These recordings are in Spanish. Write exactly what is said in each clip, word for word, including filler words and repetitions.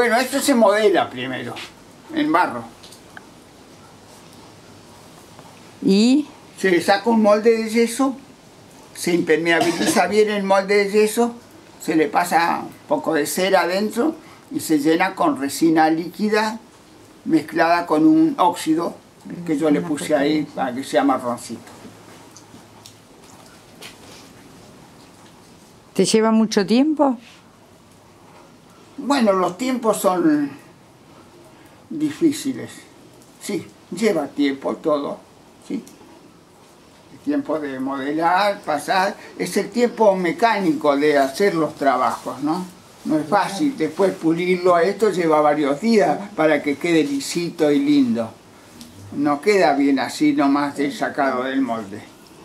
Bueno, esto se modela primero, en barro. ¿Y? Se saca un molde de yeso, se impermeabiliza bien el molde de yeso, se le pasa un poco de cera adentro y se llena con resina líquida mezclada con un óxido que yo le puse ahí para que sea marroncito. ¿Te lleva mucho tiempo? Bueno, los tiempos son difíciles. Sí, lleva tiempo todo, sí. El tiempo de modelar, pasar, es el tiempo mecánico de hacer los trabajos, ¿no? No es fácil. Después pulirlo a esto lleva varios días para que quede lisito y lindo. No queda bien así nomás de sacado del molde.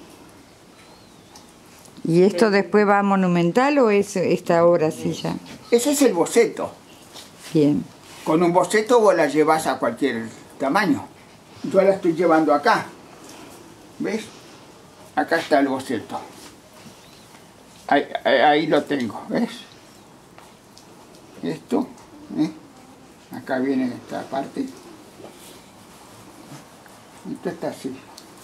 ¿Y esto después va a Monumental o es esta obra así ya? Ese es el boceto. Bien. Con un boceto vos la llevas a cualquier tamaño. Yo la estoy llevando acá. ¿Ves? Acá está el boceto. Ahí, ahí, ahí lo tengo, ¿ves? Esto, ¿eh? Acá viene esta parte. Esto está así.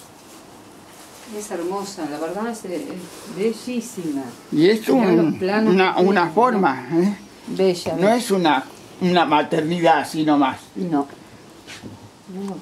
Es hermosa, la verdad es, es bellísima. Y es un, una, una forma, ¿eh? Bella. No es una, una maternidad así nomás. No. No.